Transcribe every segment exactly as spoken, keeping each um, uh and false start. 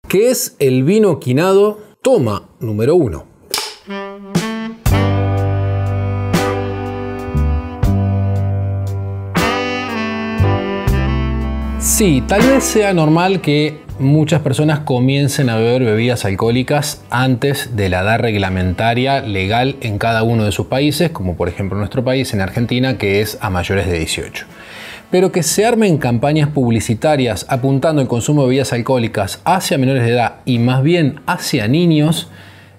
¿Qué es el vino quinado? Toma número uno. Sí, tal vez sea normal que muchas personas comiencen a beber bebidas alcohólicas antes de la edad reglamentaria legal en cada uno de sus países, como por ejemplo nuestro país, en Argentina, que es a mayores de dieciocho. Pero que se armen campañas publicitarias apuntando el consumo de bebidas alcohólicas hacia menores de edad y más bien hacia niños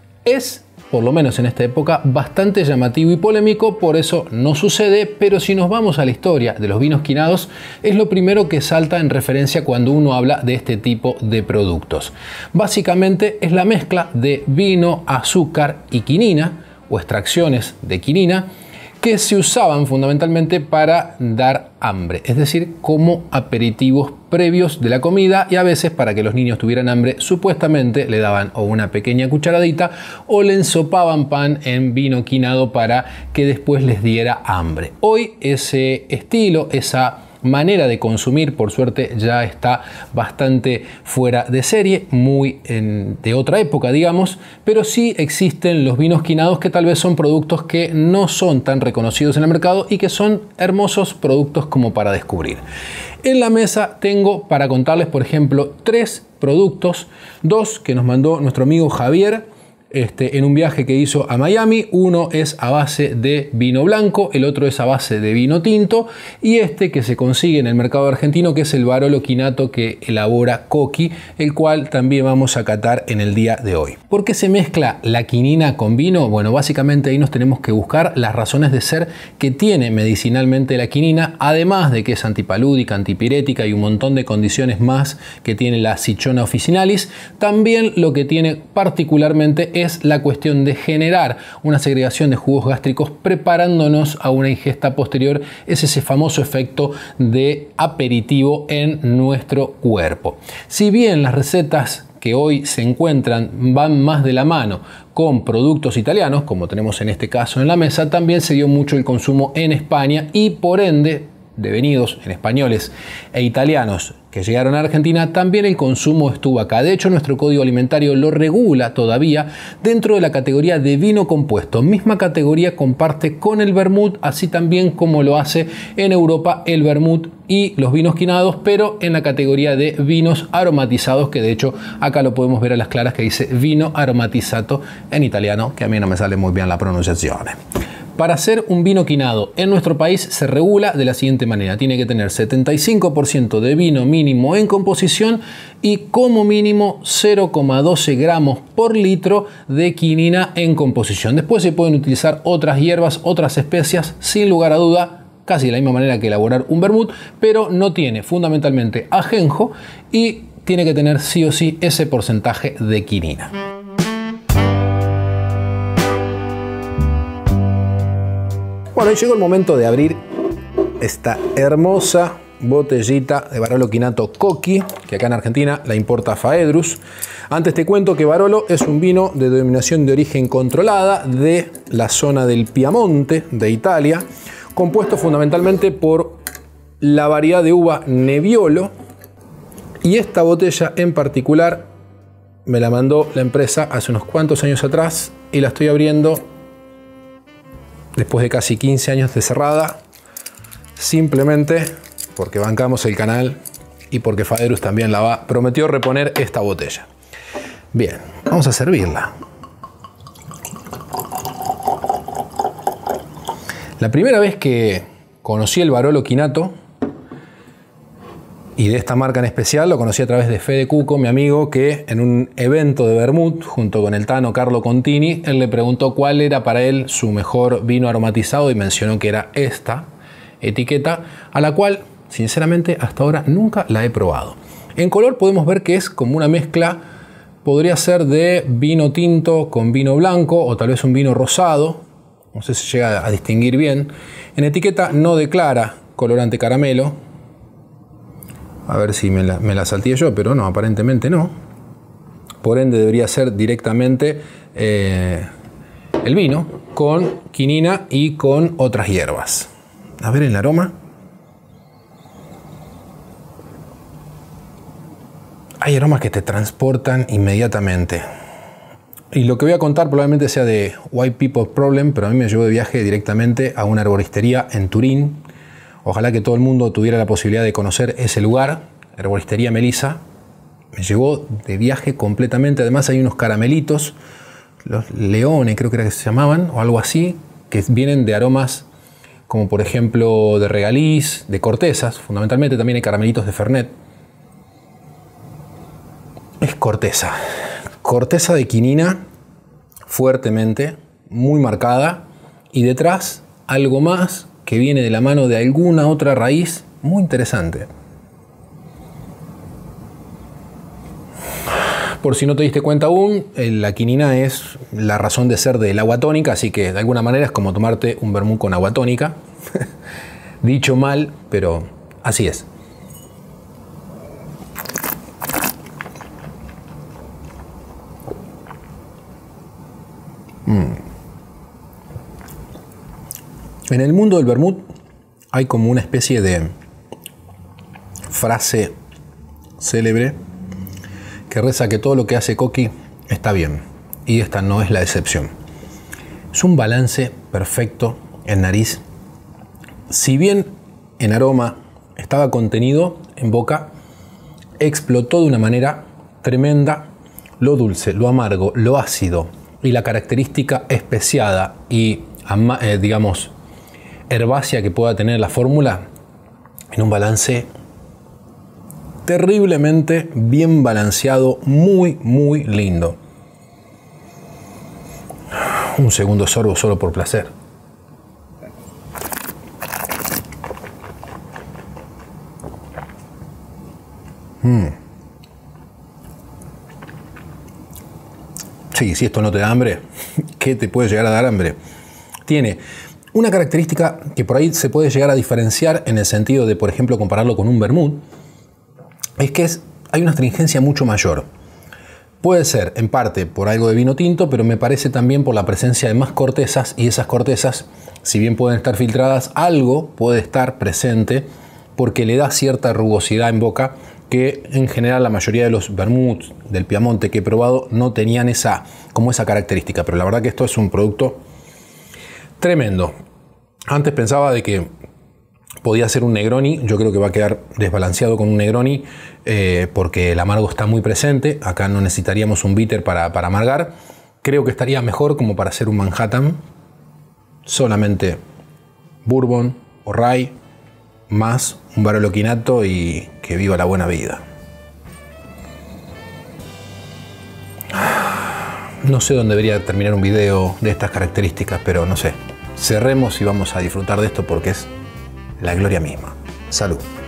es, por lo menos en esta época, bastante llamativo y polémico. Por eso no sucede, pero si nos vamos a la historia de los vinos quinados, es lo primero que salta en referencia cuando uno habla de este tipo de productos. Básicamente es la mezcla de vino, azúcar y quinina, o extracciones de quinina, que se usaban fundamentalmente para dar hambre, es decir, como aperitivos previos de la comida, y a veces para que los niños tuvieran hambre supuestamente le daban o una pequeña cucharadita o le ensopaban pan en vino quinado para que después les diera hambre. Hoy ese estilo, esa manera de consumir, por suerte ya está bastante fuera de serie, muy en, de otra época, digamos, pero sí existen los vinos quinados, que tal vez son productos que no son tan reconocidos en el mercado y que son hermosos productos como para descubrir. En la mesa tengo para contarles, por ejemplo, tres productos, dos que nos mandó nuestro amigo Javier Este, en un viaje que hizo a Miami. Uno es a base de vino blanco, el otro es a base de vino tinto, y este que se consigue en el mercado argentino, que es el Barolo Quinato que elabora Coqui, el cual también vamos a catar en el día de hoy. ¿Por qué se mezcla la quinina con vino? Bueno, básicamente ahí nos tenemos que buscar las razones de ser que tiene medicinalmente la quinina, además de que es antipalúdica, antipirética y un montón de condiciones más que tiene la Cichona officinalis. También lo que tiene particularmente es la cuestión de generar una segregación de jugos gástricos preparándonos a una ingesta posterior. Es ese famoso efecto de aperitivo en nuestro cuerpo. Si bien las recetas que hoy se encuentran van más de la mano con productos italianos, como tenemos en este caso en la mesa, también se dio mucho el consumo en España y por ende, devenidos en españoles e italianos que llegaron a Argentina, también el consumo estuvo acá. De hecho, nuestro código alimentario lo regula todavía dentro de la categoría de vino compuesto. Misma categoría comparte con el vermut, así también como lo hace en Europa el vermut y los vinos quinados, pero en la categoría de vinos aromatizados, que de hecho acá lo podemos ver a las claras que dice vino aromatizzato en italiano, que a mí no me sale muy bien la pronunciación. Para hacer un vino quinado en nuestro país se regula de la siguiente manera: tiene que tener setenta y cinco por ciento de vino mínimo en composición y como mínimo cero coma doce gramos por litro de quinina en composición. Después se pueden utilizar otras hierbas, otras especias, sin lugar a duda, casi de la misma manera que elaborar un vermut, pero no tiene fundamentalmente ajenjo y tiene que tener sí o sí ese porcentaje de quinina. Bueno, y llegó el momento de abrir esta hermosa botellita de Barolo Quinato Coqui, que acá en Argentina la importa Faedrus. Antes te cuento que Barolo es un vino de denominación de origen controlada de la zona del Piamonte de Italia, compuesto fundamentalmente por la variedad de uva Nebbiolo, y esta botella en particular me la mandó la empresa hace unos cuantos años atrás y la estoy abriendo después de casi quince años de cerrada, simplemente porque bancamos el canal y porque Faedrus también la va, prometió reponer esta botella. Bien, vamos a servirla. La primera vez que conocí el Barolo Quinato, y de esta marca en especial, lo conocí a través de Fede Cuco, mi amigo, que en un evento de vermut, junto con el Tano Carlo Contini, él le preguntó cuál era para él su mejor vino aromatizado y mencionó que era esta etiqueta, a la cual, sinceramente, hasta ahora nunca la he probado. En color podemos ver que es como una mezcla, podría ser de vino tinto con vino blanco o tal vez un vino rosado, no sé si llega a distinguir bien. En etiqueta no declara colorante caramelo. A ver si me la, me la salteé yo, pero no, aparentemente no. Por ende debería ser directamente eh, el vino con quinina y con otras hierbas. A ver el aroma. hay aromas que te transportan inmediatamente. Y lo que voy a contar probablemente sea de White People Problem, pero a mí me llevó de viaje directamente a una herboristería en Turín. Ojalá que todo el mundo tuviera la posibilidad de conocer ese lugar, Herboristería Melissa. Me llevó de viaje completamente. Además hay unos caramelitos, los leones creo que era que se llamaban, o algo así, que vienen de aromas como por ejemplo de regaliz, de cortezas. Fundamentalmente también hay caramelitos de Fernet. Es corteza. Corteza de quinina fuertemente, muy marcada, y detrás algo más que viene de la mano de alguna otra raíz muy interesante. Por si no te diste cuenta aún, la quinina es la razón de ser del agua tónica, así que de alguna manera es como tomarte un vermú con agua tónica. Dicho mal, pero así es. Mm. En el mundo del vermut hay como una especie de frase célebre que reza que todo lo que hace Coqui está bien, y esta no es la excepción. Es un balance perfecto en nariz. Si bien en aroma estaba contenido, en boca explotó de una manera tremenda lo dulce, lo amargo, lo ácido y la característica especiada y eh, digamos herbácea que pueda tener la fórmula en un balance terriblemente bien balanceado, muy, muy lindo. Un segundo sorbo solo por placer. Mm. Sí, si esto no te da hambre, ¿qué te puede llegar a dar hambre? Tiene una característica que por ahí se puede llegar a diferenciar en el sentido de, por ejemplo, compararlo con un vermut. Es que es, hay una astringencia mucho mayor. Puede ser en parte por algo de vino tinto, pero me parece también por la presencia de más cortezas, y esas cortezas, si bien pueden estar filtradas, algo puede estar presente porque le da cierta rugosidad en boca que en general la mayoría de los vermuts del Piamonte que he probado no tenían esa, como esa característica. Pero la verdad que esto es un producto tremendo. Antes pensaba de que podía ser un Negroni. Yo creo que va a quedar desbalanceado con un Negroni eh, porque el amargo está muy presente. Acá no necesitaríamos un bitter para, para amargar. Creo que estaría mejor como para hacer un Manhattan. Solamente bourbon o rye más un Barolo Quinato y que viva la buena vida. No sé dónde debería terminar un video de estas características, pero no sé. Cerremos y vamos a disfrutar de esto porque es la gloria misma. Salud.